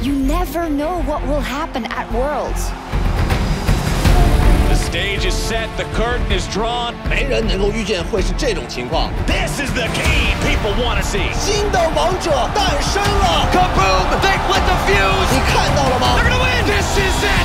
You never know what will happen at Worlds. The stage is set, the curtain is drawn. 没人能够预见会是这种情况。 This is the key people want to see. 新的王者诞生了 Kaboom! They've lit the fuse. 你看到了吗 They're gonna win. This is it.